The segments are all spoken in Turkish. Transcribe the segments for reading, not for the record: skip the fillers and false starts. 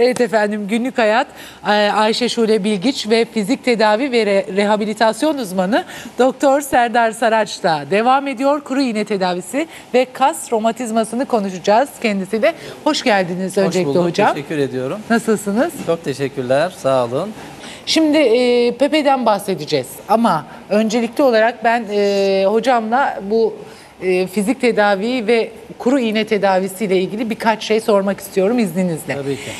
Evet efendim, günlük hayat Ayşe Şule Bilgiç ve fizik tedavi ve rehabilitasyon uzmanı Doktor Serdar Saraç'la devam ediyor. Kuru iğne tedavisi ve kas romatizmasını konuşacağız kendisiyle. Hoş geldiniz öncelikle bulduk, hocam. teşekkür ediyorum. Nasılsınız? Çok teşekkürler, sağ olun. Şimdi Pepe'den bahsedeceğiz ama öncelikli olarak ben hocamla bu fizik tedavi ve kuru iğne tedavisiyle ilgili birkaç şey sormak istiyorum izninizle. Tabii ki.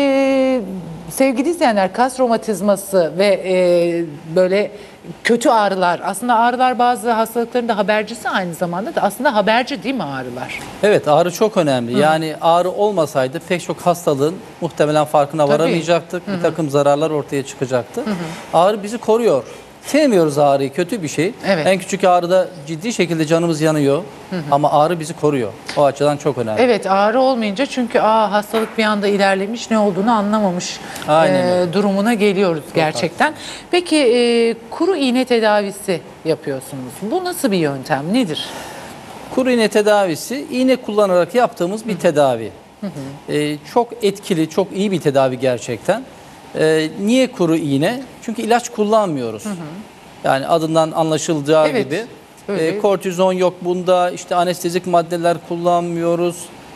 Sevgili izleyenler, kas romatizması ve böyle kötü ağrılar, aslında ağrılar bazı hastalıkların da habercisi, aynı zamanda da aslında haberci değil mi ağrılar? Evet, ağrı çok önemli. Yani ağrı olmasaydı pek çok hastalığın muhtemelen farkına varamayacaktık. Bir takım zararlar ortaya çıkacaktı. Ağrı bizi koruyor. Sevmiyoruz ağrıyı, kötü bir şey. Evet. En küçük ağrıda ciddi şekilde canımız yanıyor. Ama ağrı bizi koruyor. O açıdan çok önemli. Evet, ağrı olmayınca çünkü hastalık bir anda ilerlemiş, ne olduğunu anlamamış durumuna geliyoruz gerçekten. Peki kuru iğne tedavisi yapıyorsunuz. Bu nasıl bir yöntem, nedir? Kuru iğne tedavisi, iğne kullanarak yaptığımız bir tedavi. Çok etkili, çok iyi bir tedavi gerçekten. Niye kuru iğne? Çünkü ilaç kullanmıyoruz. Yani adından anlaşılacağı gibi. Kortizon yok bunda, işte anestezik maddeler kullanmıyoruz.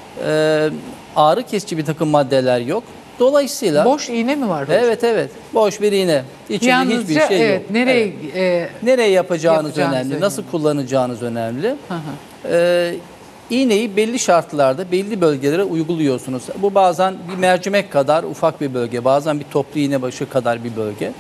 Ağrı kesici bir takım maddeler yok. Dolayısıyla... Boş iğne mi var hocam? Evet, evet. Boş bir iğne. İçinde yalnızca hiçbir şey yok. Nereye yapacağınız önemli, nasıl kullanacağınız önemli. İğneyi belli şartlarda, belli bölgelere uyguluyorsunuz. Bu bazen bir mercimek kadar ufak bir bölge, bazen bir toplu iğne başı kadar bir bölge.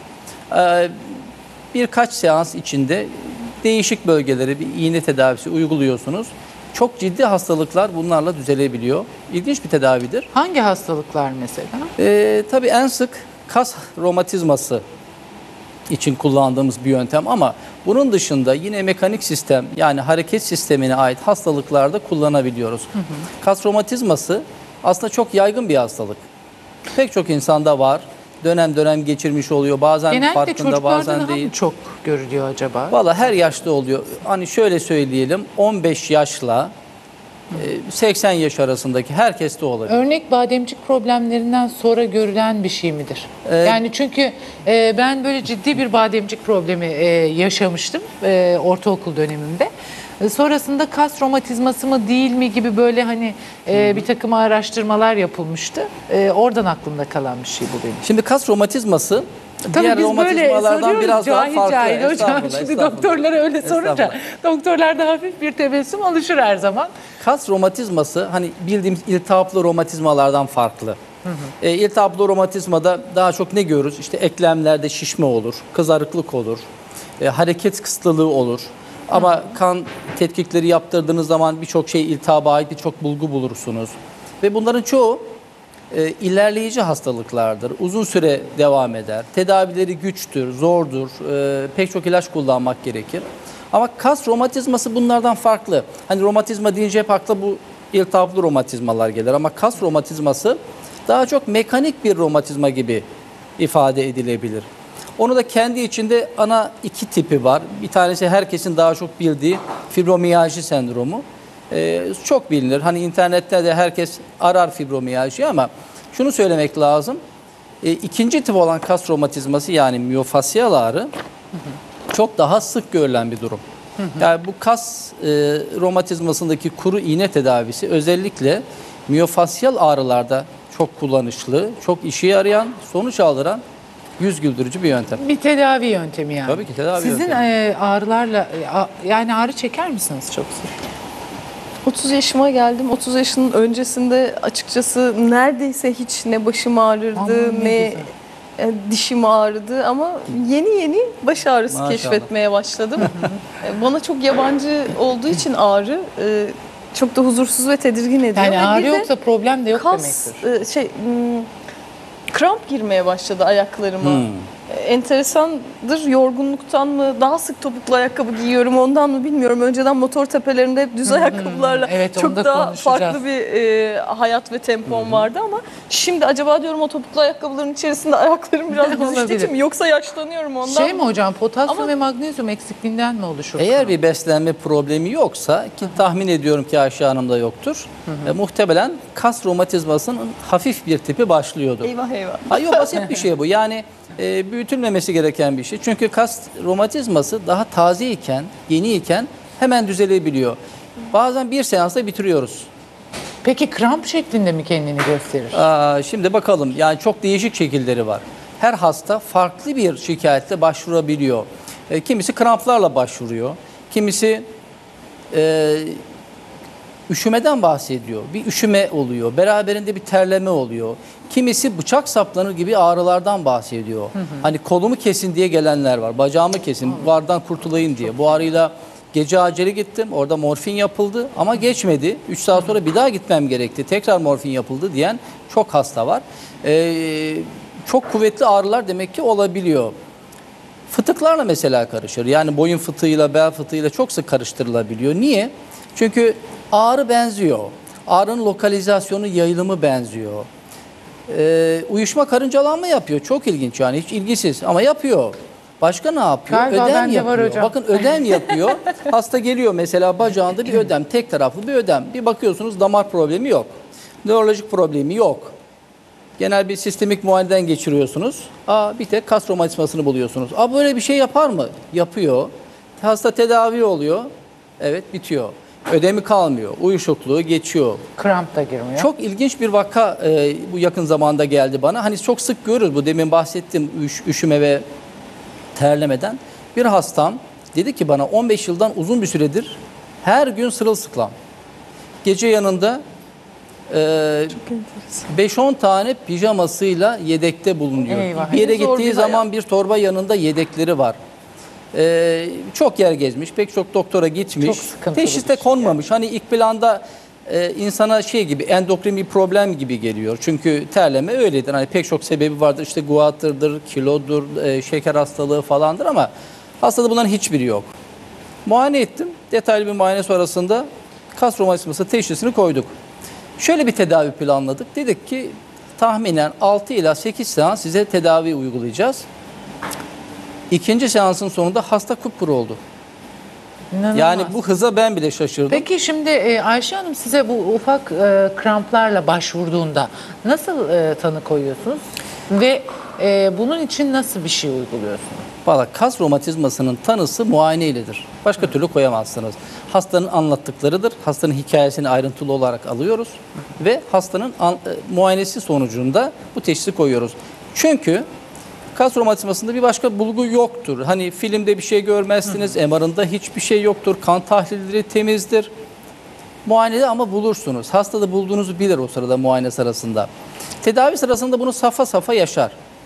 Birkaç seans içinde değişik bölgelere bir iğne tedavisi uyguluyorsunuz. Çok ciddi hastalıklar bunlarla düzelebiliyor. İlginç bir tedavidir. Hangi hastalıklar mesela? Tabii en sık kas romatizması için kullandığımız bir yöntem ama bunun dışında yine mekanik sistem, yani hareket sistemine ait hastalıklarda kullanabiliyoruz. Kas romatizması aslında çok yaygın bir hastalık. Pek çok insanda var. Dönem dönem geçirmiş oluyor. Bazen genellikle farkında, bazen değil. Mı çok görülüyor acaba? Valla her yaşta oluyor. Hani şöyle söyleyelim, 15 yaşla 80 yaş arasındaki herkeste olabilir. Örnek bademcik problemlerinden sonra görülen bir şey midir? Yani çünkü ben böyle ciddi bir bademcik problemi yaşamıştım ortaokul dönemimde. Sonrasında kas romatizması mı değil mi gibi böyle hani bir takım araştırmalar yapılmıştı. Oradan aklımda kalan bir şey bu benim. Şimdi kas romatizması tabii diğer biz romatizmalardan böyle biraz daha farklı. Cahil hocam. Şimdi doktorlara öyle sorunca doktorlarda hafif bir tebessüm oluşur her zaman. Kas romatizması hani bildiğimiz iltihaplı romatizmalardan farklı. İltihaplı romatizmada daha çok ne görürüz? İşte eklemlerde şişme olur, kızarıklık olur, hareket kısıtlılığı olur. Ama kan tetkikleri yaptırdığınız zaman birçok şey iltihaba ait birçok bulgu bulursunuz. Ve bunların çoğu ilerleyici hastalıklardır. Uzun süre devam eder. Tedavileri güçtür, zordur. Pek çok ilaç kullanmak gerekir. Ama kas romatizması bunlardan farklı. Hani romatizma deyince hep akla bu iltihaplı romatizmalar gelir. Ama kas romatizması daha çok mekanik bir romatizma gibi ifade edilebilir. Onu da kendi içinde ana iki tipi var. Bir tanesi herkesin daha çok bildiği fibromiyalji sendromu. Çok bilinir. Hani internette de herkes arar fibromiyalji ama şunu söylemek lazım. İkinci tip olan kas romatizması, yani miyofasyal ağrı çok daha sık görülen bir durum. Yani bu kas romatizmasındaki kuru iğne tedavisi özellikle miyofasyal ağrılarda çok kullanışlı, çok işe yarayan, sonuç aldıran yüz güldürücü bir yöntem. Bir tedavi yöntemi yani. Tabii ki tedavi yöntemi. Sizin ağrılarla yani ağrı çeker misiniz çok sık? 30 yaşıma geldim. 30 yaşının öncesinde açıkçası neredeyse hiç ne başım ağrırdı ne dişim ağrıdı ama yeni baş ağrısı Maşallah keşfetmeye başladım. Bana çok yabancı olduğu için ağrı çok da huzursuz ve tedirgin ediyor. Yani ağrı de yoksa problem de yok kas, demektir. kramp girmeye başladı ayaklarıma. enteresandır. Yorgunluktan mı, daha sık topuklu ayakkabı giyiyorum ondan mı bilmiyorum. Önceden motor tepelerinde hep düz ayakkabılarla evet, onu çok da daha konuşacağız. farklı bir hayat ve tempom vardı ama şimdi acaba diyorum o topuklu ayakkabıların içerisinde ayaklarım biraz büzüştüğü Olabilir. için mi yoksa yaşlanıyorum ondan Şey mi hocam, potasyum Ama- ve magnezyum eksikliğinden mi oluşur? Eğer bir beslenme problemi yoksa ki tahmin ediyorum ki Ayşe Hanım'da yoktur. Muhtemelen kas romatizmasının hafif bir tipi başlıyordur. Eyvah eyvah. Ha, yok basit bir şey bu. Yani büyütülmemesi gereken bir şey. Çünkü kas romatizması daha taze iken, yeni iken hemen düzelebiliyor. Bazen bir seansta bitiriyoruz. Peki kramp şeklinde mi kendini gösterir? Şimdi bakalım. Yani çok değişik şekilleri var. Her hasta farklı bir şikayetle başvurabiliyor. Kimisi kramplarla başvuruyor. Kimisi üşümeden bahsediyor. Bir üşüme oluyor. Beraberinde bir terleme oluyor. Kimisi bıçak saplanır gibi ağrılardan bahsediyor. Hani kolumu kesin diye gelenler var. Bacağımı kesin, bu ağrıdan kurtulayım diye. Bu ağrıyla gece acele gittim. Orada morfin yapıldı ama geçmedi. 3 saat sonra bir daha gitmem gerekti. Tekrar morfin yapıldı diyen çok hasta var. Çok kuvvetli ağrılar demek ki olabiliyor. Fıtıklarla mesela karışır. Yani boyun fıtığıyla, bel fıtığıyla çok sık karıştırılabiliyor. Niye? Çünkü ağrı benziyor. Ağrının lokalizasyonu, yayılımı benziyor. Uyuşma karıncalanma yapıyor. Çok ilginç yani, hiç ilgisiz ama yapıyor. Başka ne yapıyor? Galiba Ödem bende var yapıyor. hocam. Bakın ödem yapıyor. Hasta geliyor mesela bacağında bir ödem, tek taraflı bir ödem. Bir bakıyorsunuz damar problemi yok. Nörolojik problemi yok. Genel bir sistemik muayeneden geçiriyorsunuz. Bir tek kas romatizmasını buluyorsunuz. Böyle bir şey yapar mı? Yapıyor. Hasta tedavi oluyor. Evet, bitiyor. Ödemi kalmıyor. Uyuşukluğu geçiyor. Kramp da girmiyor. Çok ilginç bir vaka bu yakın zamanda geldi bana. Hani çok sık görürüz bu demin bahsettiğim üşüme ve terlemeden. Bir hastam dedi ki bana 15 yıldan uzun bir süredir her gün sırılsıklam. Gece yanında 5-10 tane pijamasıyla yedekte bulunuyor. Eyvah. Bir yere Zor gittiği bir zaman bir torba yanında yedekleri var. Çok yer gezmiş, pek çok doktora gitmiş. Çok sıkıntılı Teşhis de bir şey konmamış. Hani ilk planda insana şey gibi, endokrin bir problem gibi geliyor. Çünkü terleme öyledir. Hani pek çok sebebi vardır. İşte guatrdır, kilodur, şeker hastalığı falandır ama hastada bunların hiçbiri yok. Muayene ettim. Detaylı bir muayene sonrasında kas romatizması teşhisini koyduk. Şöyle bir tedavi planladık. Dedik ki tahminen 6 ila 8 seans size tedavi uygulayacağız. İkinci seansın sonunda hasta kupkuru oldu. İnanılmaz. Yani bu hıza ben bile şaşırdım. Peki şimdi Ayşe Hanım size bu ufak kramplarla başvurduğunda nasıl tanı koyuyorsunuz? Ve bunun için nasıl bir şey uyguluyorsunuz? Valla kas romatizmasının tanısı muayene iledir. Başka türlü koyamazsınız. Hastanın anlattıklarıdır. Hastanın hikayesini ayrıntılı olarak alıyoruz. Ve hastanın muayenesi sonucunda bu teşhisi koyuyoruz. Çünkü kas romatizmasında bir başka bulgu yoktur. Hani filmde bir şey görmezsiniz, MR'ında hiçbir şey yoktur. Kan tahlilleri temizdir. Muayenede ama bulursunuz. Hastada bulduğunuzu bilir o sırada, muayene sırasında. Tedavi sırasında bunu safa safa yaşar.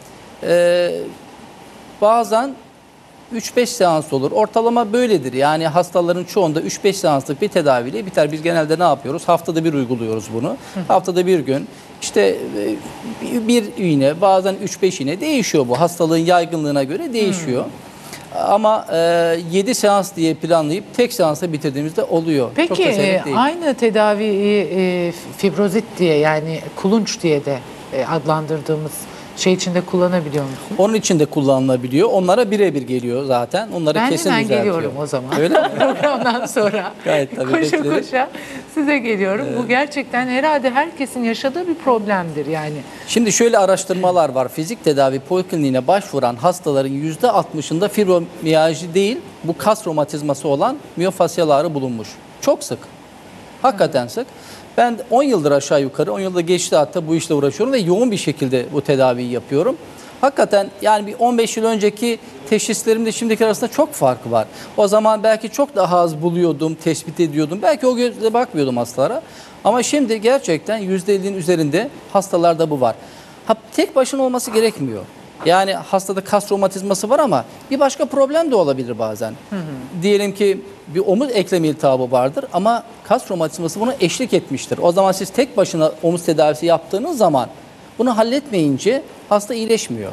Bazen 3-5 seans olur. Ortalama böyledir. Yani hastaların çoğunda 3-5 seanslık bir tedaviyle biter. Biz genelde ne yapıyoruz? Haftada bir uyguluyoruz bunu. Haftada bir gün. İşte bir iğne, bazen 3-5 iğne değişiyor bu. Hastalığın yaygınlığına göre değişiyor. Ama 7 seans diye planlayıp tek seansa bitirdiğimizde oluyor. Çok da Peki seyrek değil. aynı tedaviyi fibrozit diye yani kulunç diye de adlandırdığımız şey içinde kullanabiliyor musunuz? Onun için de kullanılabiliyor. Onlara birebir geliyor zaten. Onları Ben kesin hemen düzeltiyor. geliyorum o zaman. Öyle mi? Programdan sonra Gayet tabii, koşa bekleriz. koşa size geliyorum. Bu gerçekten herhalde herkesin yaşadığı bir problemdir yani. Şimdi şöyle araştırmalar var. Fizik tedavi polikliniğine başvuran hastaların %60'ında fibromiyalji değil, bu kas romatizması olan miyofasyal ağrı bulunmuş. Çok sık. Hakikaten sık. Ben 10 yıldır aşağı yukarı, 10 yılda geçti hatta bu işle uğraşıyorum ve yoğun bir şekilde bu tedaviyi yapıyorum. Hakikaten yani bir 15 yıl önceki teşhislerimle şimdiki arasında çok fark var. O zaman belki çok daha az buluyordum, tespit ediyordum. Belki o gözle bakmıyordum hastalara. Ama şimdi gerçekten %50'nin üzerinde hastalarda bu var. Tek başına olması gerekmiyor. Yani hastada kas romatizması var ama bir başka problem de olabilir bazen. Diyelim ki bir omuz eklemi iltihabı vardır ama kas romatizması buna eşlik etmiştir. O zaman siz tek başına omuz tedavisi yaptığınız zaman bunu halletmeyince hasta iyileşmiyor.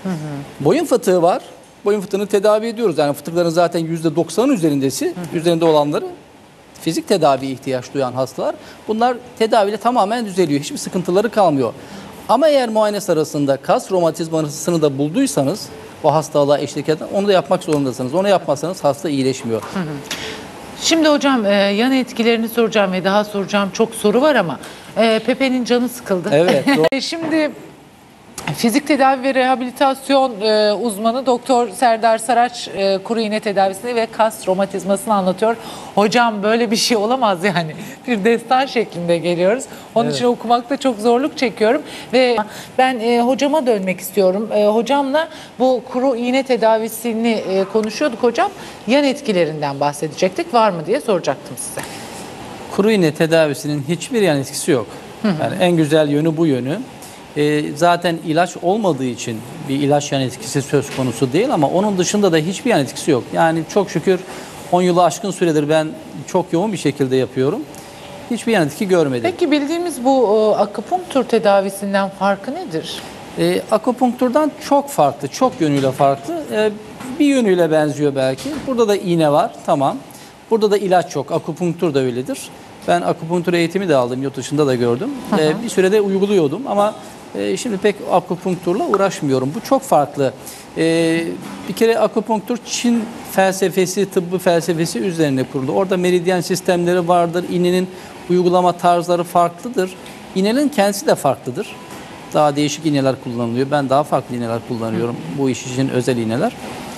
Boyun fıtığı var. Boyun fıtığını tedavi ediyoruz. Yani fıtıkların zaten %90'ın üzerinde olanları fizik tedaviye ihtiyaç duyan hastalar. Bunlar tedaviyle tamamen düzeliyor. Hiçbir sıkıntıları kalmıyor. Ama eğer muayene sırasında kas romatizmasını da bulduysanız o hastalığa eşlik eden onu da yapmak zorundasınız. Onu yapmazsanız hasta iyileşmiyor. Şimdi hocam yan etkilerini soracağım ve daha soracağım çok soru var ama Pepe'nin canı sıkıldı. Evet, doğru. Şimdi fizik tedavi ve rehabilitasyon uzmanı Doktor Serdar Saraç kuru iğne tedavisini ve kas romatizmasını anlatıyor. Hocam böyle bir şey olamaz yani. Bir destan şeklinde geliyoruz. Onun için okumakta çok zorluk çekiyorum ve ben hocama dönmek istiyorum. Hocamla bu kuru iğne tedavisini konuşuyorduk hocam. Yan etkilerinden bahsedecektik. Var mı diye soracaktım size. Kuru iğne tedavisinin hiçbir yan etkisi yok. Yani en güzel yönü bu yönü. Zaten ilaç olmadığı için bir ilaç yan etkisi söz konusu değil ama onun dışında da hiçbir yan etkisi yok. Yani çok şükür 10 yılı aşkın süredir ben çok yoğun bir şekilde yapıyorum. Hiçbir yan etki görmedim. Peki bildiğimiz bu akupunktur tedavisinden farkı nedir? Akupunkturdan çok farklı, çok yönüyle farklı. Bir yönüyle benziyor belki. Burada da iğne var, tamam. Burada da ilaç yok. Akupunktur da öyledir. Ben akupunktur eğitimi de aldım, yurt dışında da gördüm. Bir sürede uyguluyordum ama şimdi pek akupunkturla uğraşmıyorum. Bu çok farklı. Bir kere akupunktur Çin felsefesi, tıbbı felsefesi üzerine kuruldu. Orada meridyen sistemleri vardır. İğnenin uygulama tarzları farklıdır. İğnenin kendisi de farklıdır. Daha değişik iğneler kullanılıyor. Ben daha farklı iğneler kullanıyorum. Bu iş için özel iğneler.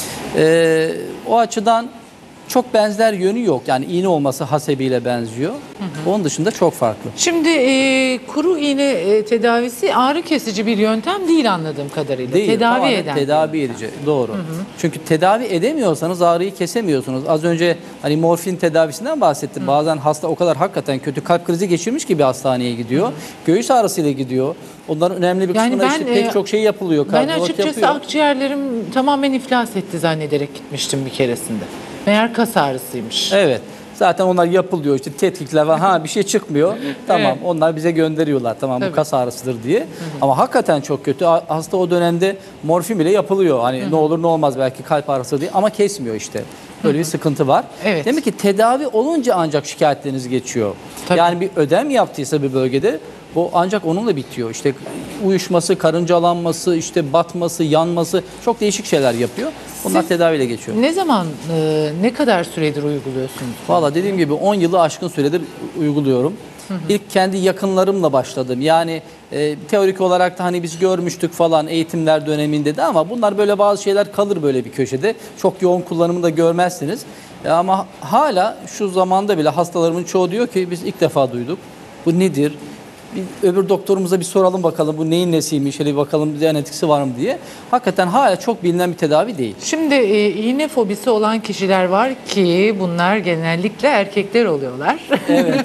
O açıdan çok benzer yönü yok. Yani iğne olması hasebiyle benziyor. Onun dışında çok farklı. Şimdi kuru iğne tedavisi ağrı kesici bir yöntem değil anladığım kadarıyla. Değil, tedavi tamamen eden. tedavi edici. Doğru. Çünkü tedavi edemiyorsanız ağrıyı kesemiyorsunuz. Az önce hani morfin tedavisinden bahsettim. Bazen hasta o kadar hakikaten kötü kalp krizi geçirmiş gibi hastaneye gidiyor. Göğüs ağrısıyla gidiyor. Onların önemli bir Yani kısmına işte pek çok şey yapılıyor. Ben Kardiyolog açıkçası yapıyor. akciğerlerim tamamen iflas etti zannederek gitmiştim bir keresinde. Meğer kas ağrısıymış. Evet. Zaten onlar yapılıyor işte tetkikler var. Ha bir şey çıkmıyor. Tamam Evet. onlar bize gönderiyorlar. Tamam Tabii. bu kas ağrısıdır diye. Ama hakikaten çok kötü. Hasta o dönemde morfin bile yapılıyor. Hani ne olur ne olmaz belki kalp ağrısı diye ama kesmiyor işte. Böyle bir sıkıntı var. Evet. Demek ki tedavi olunca ancak şikayetleriniz geçiyor. Tabii. Yani bir ödem yaptıysa bir bölgede o ancak onunla bitiyor. İşte uyuşması, karıncalanması, işte batması, yanması çok değişik şeyler yapıyor. Bunlar Siz tedaviyle geçiyor. Ne zaman, ne kadar süredir uyguluyorsunuz? Valla dediğim gibi 10 yılı aşkın süredir uyguluyorum. İlk kendi yakınlarımla başladım. Yani teorik olarak da hani biz görmüştük falan eğitimler döneminde de ama bunlar böyle bazı şeyler kalır böyle bir köşede. Çok yoğun kullanımını da görmezsiniz. Ama hala şu zamanda bile hastalarımın çoğu diyor ki biz ilk defa duyduk. Bu nedir? Bir öbür doktorumuza bir soralım bakalım bu neyin nesiymiş, hele bir bakalım yan etkisi var mı diye. Hakikaten hala çok bilinen bir tedavi değil. Şimdi iğne fobisi olan kişiler var ki bunlar genellikle erkekler oluyorlar. Evet.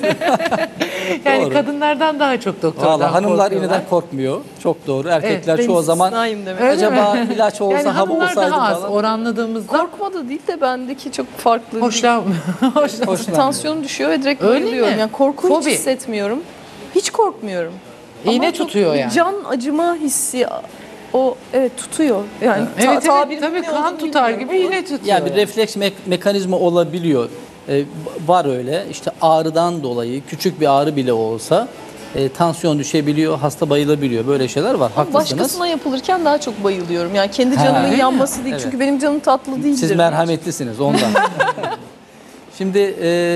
Yani Doğru. kadınlardan daha çok doktordan Valla hanımlar korkuyorlar. iğneden korkmuyor. Çok doğru. Erkekler Ben çoğu zaman istisnayım demek. Öyle acaba mi? ilaç olsa Yani hava hanımlar olsaydı daha az falan. oranladığımızda Korkma da değil de bendeki çok farklı. hoşlanmıyor. Tansiyonum düşüyor ve direkt Öyle bayılıyorum. mi? Yani korku Fobi. hiç hissetmiyorum. Hiç korkmuyorum. İğne Ama çok tutuyor yani. Can acıma hissi o evet tutuyor. Yani Evet tabiri tabii ne kan olduğunu tutar bilmiyorum gibi ama iğne tutuyor. Yani bir refleks mekanizma olabiliyor. Var öyle. İşte ağrıdan dolayı küçük bir ağrı bile olsa tansiyon düşebiliyor, hasta bayılabiliyor. Böyle şeyler var. Haklısınız. başkasına yapılırken daha çok bayılıyorum. Yani kendi Ha, canımın öyle yanması mi? değil. Evet. Çünkü benim canım tatlı değildir. Siz merhametlisiniz ondan. Şimdi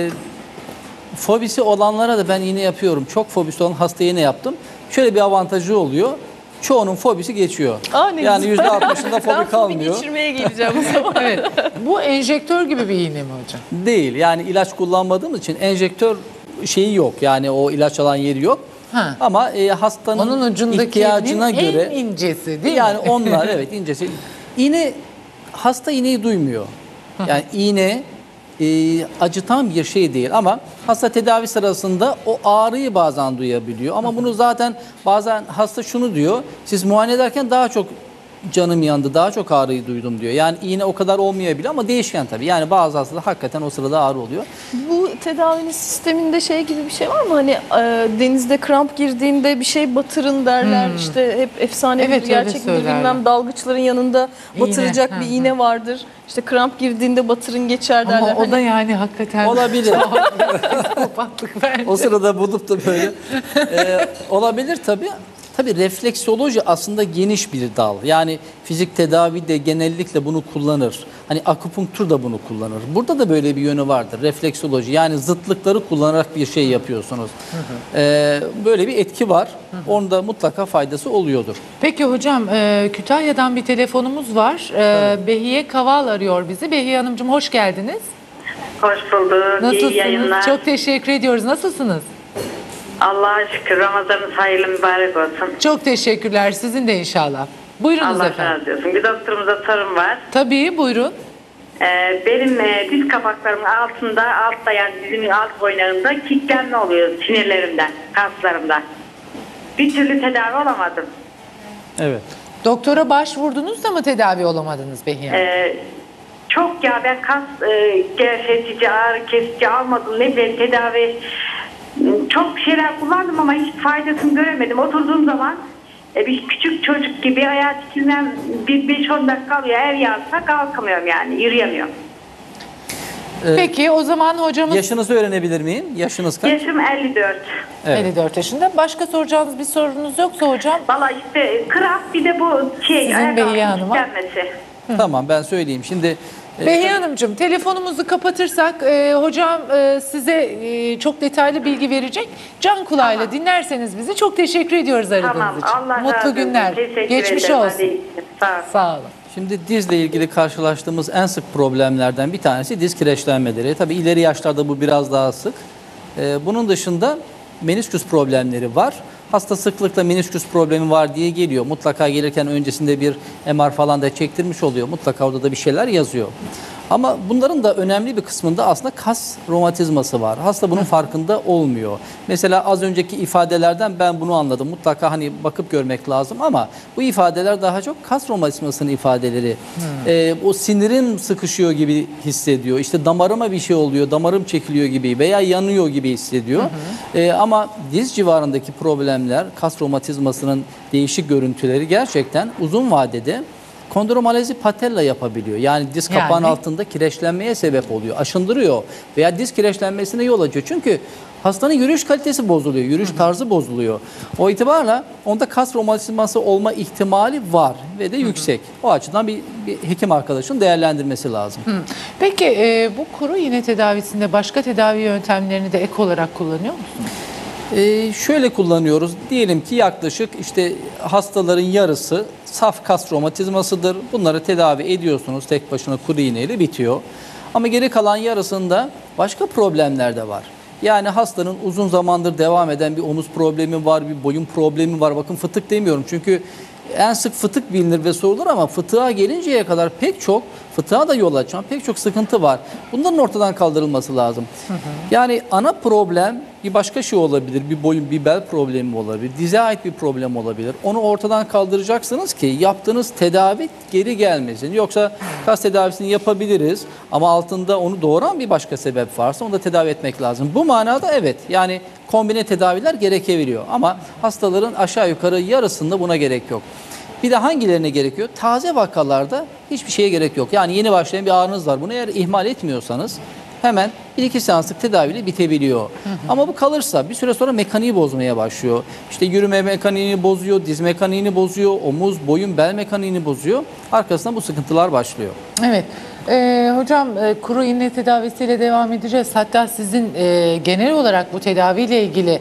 fobisi olanlara da ben iğne yapıyorum. Çok fobisi olan hastaya iğne yaptım. Şöyle bir avantajı oluyor. Çoğunun fobisi geçiyor. Aa, ne Yani güzel. %60'ında Ben fobi fobi kalmıyor. geçirmeye geleceğim o zaman. Evet. Bu enjektör gibi bir iğne mi hocam? Değil. Yani ilaç kullanmadığımız için enjektör şeyi yok. Yani o ilaç alan yeri yok. Ha. Ama hastanın Onun ucundaki ihtiyacına göre en incesi değil yani mi? onlar evet incesi. İğne hasta iğneyi duymuyor. Yani iğne acıtan bir şey değil ama hasta tedavi sırasında o ağrıyı bazen duyabiliyor. Ama bunu zaten bazen hasta şunu diyor. Siz muayene ederken daha çok canım yandı, daha çok ağrıyı duydum diyor. Yani iğne o kadar olmayabilir ama değişken tabii. Yani bazı hastalarda hakikaten o sırada ağrı oluyor. Bu bu tedavinin sisteminde şey gibi bir şey var mı? Hani denizde kramp girdiğinde bir şey batırın derler. İşte hep efsane Evet, midir, öyle gerçek midir söylerler. bilmem, dalgıçların yanında batıracak İğne, bir hı, iğne vardır. İşte kramp girdiğinde batırın geçer derler. Ama o Hani da yani hakikaten Olabilir. psikopatlık bence. O sırada bulup da böyle olabilir tabii. Tabii refleksoloji aslında geniş bir dal. Yani fizik tedavi de genellikle bunu kullanır. Hani akupunktur da bunu kullanır. Burada da böyle bir yönü vardır. Refleksoloji, yani zıtlıkları kullanarak bir şey yapıyorsunuz. Böyle bir etki var. Onda mutlaka faydası oluyordur. Peki hocam, Kütahya'dan bir telefonumuz var. Behiye Kaval arıyor bizi. Behiye Hanımcığım, hoş geldiniz. Hoş bulduk. İyi Nasılsınız? yayınlar. Çok teşekkür ediyoruz. Nasılsınız? Allah'a şükür, Ramazanınız hayırlı mübarek olsun. Çok teşekkürler. Sizin de inşallah. Buyurunuz Allah efendim. razı olsun. Bir doktorumuza sorum var. Tabii, buyurun. Benim diz kapaklarımın altta yani dizimin alt boylarında kilitlenme oluyor sinirlerimden, kaslarımdan. Bir türlü tedavi olamadım. Evet. Doktora başvurdunuz da mı tedavi olamadınız Behiye Hanım? Çok ya, ben kas gevşetici, ağrı kesici almadım. Ne bileyim, tedavi çok şeyler kullandım ama hiç faydasını göremedim. Oturduğum zaman bir küçük çocuk gibi ayağa dikilmem, bir 5-10 dakika alıyor. Eğer yağsa kalkamıyorum, yani yürüyemiyorum. Peki o zaman hocamız Yaşınızı öğrenebilir miyim? Yaşınız kaç? Yaşım 54. Evet. 54 yaşında. Başka soracağınız bir sorunuz yoksa hocam? Valla işte kramp, bir de bu Sizin ayak Behiye altı Hanım'a. kilitlenmesi. Tamam, ben söyleyeyim. Şimdi Behiye Hanımcığım, telefonumuzu kapatırsak hocam size çok detaylı bilgi verecek. Can kulağıyla dinlerseniz bizi, çok teşekkür ediyoruz aradığınız Tamam, için. Allah razı Mutlu olsun. günler. Teşekkür Geçmiş ederim. olsun. Hadi, sağ ol. Sağ olun. Şimdi dizle ilgili karşılaştığımız en sık problemlerden bir tanesi diz kireçlenmeleri. Tabii ileri yaşlarda bu biraz daha sık. Bunun dışında menisküs problemleri var. Hasta sıklıkla menisküs problemi var diye geliyor. Mutlaka gelirken öncesinde bir MR falan da çektirmiş oluyor. Mutlaka orada da bir şeyler yazıyor. Ama bunların da önemli bir kısmında aslında kas romatizması var. Hasta bunun farkında olmuyor. Mesela az önceki ifadelerden ben bunu anladım. Mutlaka hani bakıp görmek lazım ama bu ifadeler daha çok kas romatizmasının ifadeleri. O sinirim sıkışıyor gibi hissediyor. İşte damarıma bir şey oluyor, damarım çekiliyor gibi veya yanıyor gibi hissediyor. Ama diz civarındaki problemler, kas romatizmasının değişik görüntüleri gerçekten uzun vadede kondromalezi patella yapabiliyor. Yani diz kapağın Yani? altında kireçlenmeye sebep oluyor. Aşındırıyor veya diz kireçlenmesine yol açıyor. Çünkü hastanın yürüyüş kalitesi bozuluyor. Yürüyüş tarzı bozuluyor. O itibarla onda kas romatizması olma ihtimali var ve de yüksek. O açıdan bir hekim arkadaşın değerlendirmesi lazım. Peki bu kuru iğne tedavisinde başka tedavi yöntemlerini de ek olarak kullanıyor musunuz? Şöyle kullanıyoruz. Diyelim ki yaklaşık işte hastaların yarısı saf kas romatizmasıdır. Bunları tedavi ediyorsunuz. Tek başına kuru iğneyle bitiyor. Ama geri kalan yarısında başka problemler de var. Yani hastanın uzun zamandır devam eden bir omuz problemi var, bir boyun problemi var. Bakın fıtık demiyorum çünkü en sık fıtık bilinir ve sorulur ama fıtığa gelinceye kadar fıtığa da yol açan pek çok sıkıntı var. Bunların ortadan kaldırılması lazım. Yani ana problem bir başka şey olabilir. Bir boyun, bir bel problemi olabilir. Dize ait bir problem olabilir. Onu ortadan kaldıracaksınız ki yaptığınız tedavi geri gelmesin. Yoksa kas tedavisini yapabiliriz ama altında onu doğuran bir başka sebep varsa onu da tedavi etmek lazım. Bu manada evet, yani kombine tedaviler gerekebiliyor ama hastaların aşağı yukarı yarısında buna gerek yok. Bir de hangilerine gerekiyor? Taze vakalarda hiçbir şeye gerek yok. Yani yeni başlayan bir ağrınız var. Bunu eğer ihmal etmiyorsanız hemen 1-2 seanslık tedaviyle bitebiliyor. Ama bu kalırsa bir süre sonra mekaniği bozmaya başlıyor. İşte yürüme mekaniğini bozuyor, diz mekaniğini bozuyor, omuz, boyun, bel mekaniğini bozuyor. Arkasından bu sıkıntılar başlıyor. Evet. Hocam kuru iğne tedavisiyle devam edeceğiz. Hatta sizin genel olarak bu tedaviyle ilgili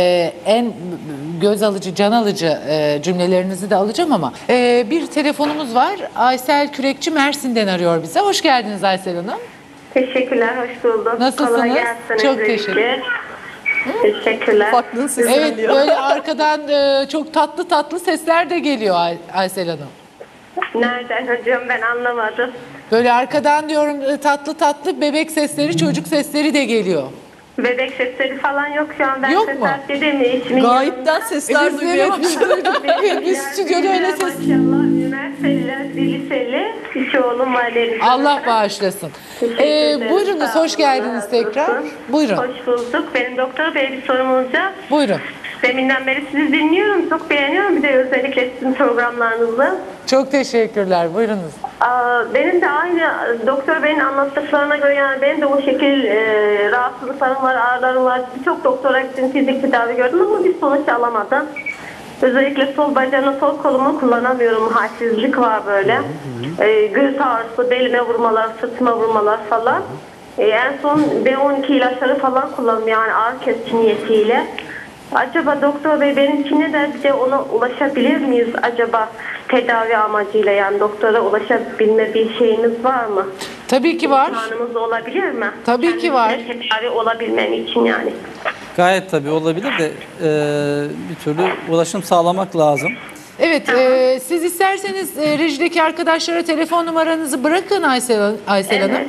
en göz alıcı, can alıcı cümlelerinizi de alacağım ama bir telefonumuz var. Aysel Kürekçi Mersin'den arıyor bize. Hoş geldiniz Aysel Hanım. Teşekkürler, hoş bulduk. Nasılsınız? Kolay gelsin. Çok öncelikle. Teşekkürler. Ufaklığın sesi Evet, geliyor. böyle arkadan çok tatlı tatlı sesler de geliyor Aysel Hanım. Nereden hocam, ben anlamadım. Böyle arkadan diyorum tatlı tatlı bebek sesleri, çocuk sesleri de geliyor. Bebek sesleri falan yok şu an. Ben Yok ses mu? edeyim eşimin Gayipten sesler Biz duyuyor. Biz stüdyoda öyle ses... Maşallah üniversiteliler, liseli. İki oğlum var elimde. Allah bağışlasın. Teşekkür ederim. Buyurunuz, Sağ hoş olun, geldiniz Allah tekrar. razı olsun. Buyurun. Hoş bulduk. Benim doktor bey bir sorum olacak. Buyurun. Deminden beri sizi dinliyorum. Çok beğeniyorum. Bir de özellikle sizin programlarınızı. Çok teşekkürler. Buyurunuz. Benim de aynı doktor beyin anlattıklarına göre yani benim de o şekil rahatsızlıklarım var, ağrılarım var. Birçok doktora gittim, fizik tedavi gördüm ama bir sonuç alamadım. Özellikle sol bacağımı, sol kolumu kullanamıyorum. Halsizlik var böyle. Göğüs ağrısı, belime vurmalar, sırtıma vurmalar falan. En son B12 ilaçları falan kullandım yani ağrı kesici niyetiyle. Acaba doktor bey benimkine de bir de ona ulaşabilir miyiz acaba tedavi amacıyla yani doktora ulaşabilme bir şeyimiz var mı? Tabii ki var. İmkanımız olabilir mi? Tabii ki var. Kendimize tedavi olabilmem için yani. Gayet tabii olabilir de bir türlü ulaşım sağlamak lazım. Evet, siz isterseniz rejideki arkadaşlara telefon numaranızı bırakın Aysel Hanım.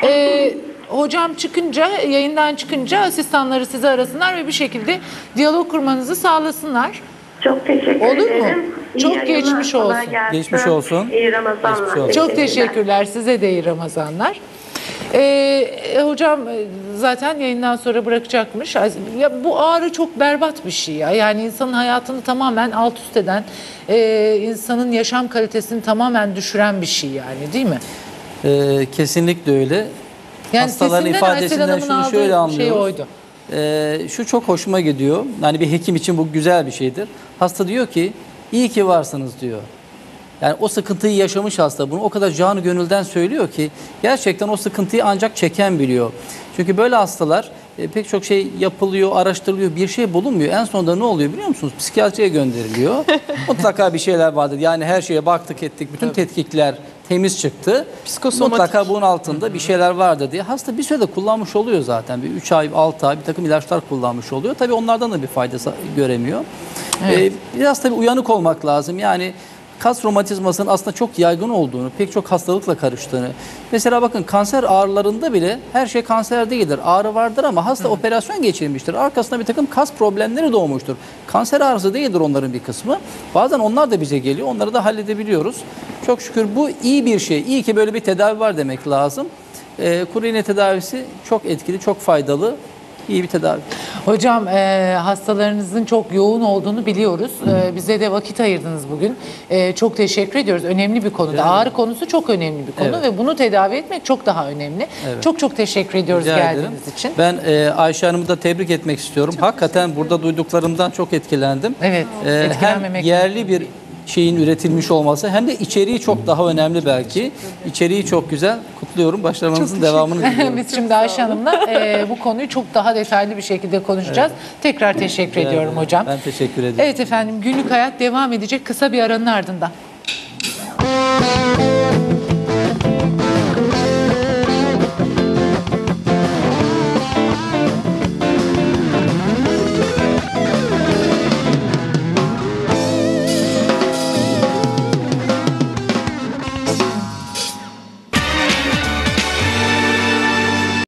Hocam çıkınca, yayından çıkınca asistanları sizi arasınlar ve bir şekilde diyalog kurmanızı sağlasınlar. Çok teşekkür Olur mu? ederim. İyi Çok yayınlar, geçmiş kolay olsun. gelsin. Geçmiş olsun. İyi Ramazanlar. Geçmiş olsun. Çok teşekkürler. Size de iyi Ramazanlar. Hocam zaten yayından sonra bırakacakmış. Ya, bu ağrı çok berbat bir şey ya. Yani insanın hayatını tamamen alt üst eden, insanın yaşam kalitesini tamamen düşüren bir şey yani, değil mi? Kesinlikle öyle. Yani Hastaların sesinden Aysel ifadesinden Hanım'ın şunu aldığı şöyle şey anlıyoruz. oydu. Şu çok hoşuma gidiyor. Yani bir hekim için bu güzel bir şeydir. Hasta diyor ki iyi ki varsınız diyor. Yani o sıkıntıyı yaşamış hasta bunu o kadar canı gönülden söylüyor ki gerçekten o sıkıntıyı ancak çeken biliyor. Çünkü böyle hastalar pek çok şey yapılıyor, araştırılıyor, bir şey bulunmuyor. En sonunda ne oluyor biliyor musunuz? Psikiyatriye gönderiliyor. Mutlaka bir şeyler vardır. Yani her şeye baktık ettik, bütün tetkikler temiz çıktı. Psikosomatik. Mutlaka bunun altında bir şeyler vardı diye. Hasta bir sürede kullanmış oluyor zaten. Bir 3 ay, 6 ay bir takım ilaçlar kullanmış oluyor. Tabii onlardan da bir faydası göremiyor. Evet. Biraz tabii uyanık olmak lazım. Yani kas romatizmasının aslında çok yaygın olduğunu, pek çok hastalıkla karıştığını. Mesela bakın kanser ağrılarında bile her şey kanser değildir. Ağrı vardır ama hasta operasyon geçirmiştir. Arkasında bir takım kas problemleri doğmuştur. Kanser ağrısı değildir onların bir kısmı. Bazen onlar da bize geliyor. Onları da halledebiliyoruz. Çok şükür bu iyi bir şey. İyi ki böyle bir tedavi var demek lazım. Kuru iğne tedavisi çok etkili, çok faydalı. İyi bir tedavi. Hocam hastalarınızın çok yoğun olduğunu biliyoruz. Bize de vakit ayırdınız bugün. Çok teşekkür ediyoruz. Önemli bir konuda. Ağrı konusu çok önemli bir konu Evet. ve bunu tedavi etmek çok daha önemli. Evet. Çok çok teşekkür ediyoruz Rica geldiğiniz ederim. için. Ben Ayşe Hanım'ı da tebrik etmek istiyorum. Hakikaten burada duyduklarımdan çok etkilendim. Evet, Hem etkilenmemek yerli bir şeyin üretilmiş olması hem de içeriği çok daha önemli belki. İçeriği çok güzel. Kutluyorum. Başarılarınızın devamını diliyorum. Biz şimdi Ayşe Hanım'la bu konuyu çok daha detaylı bir şekilde konuşacağız. Tekrar teşekkür ediyorum hocam. Ben teşekkür ederim. Evet efendim, günlük hayat devam edecek kısa bir aranın ardından.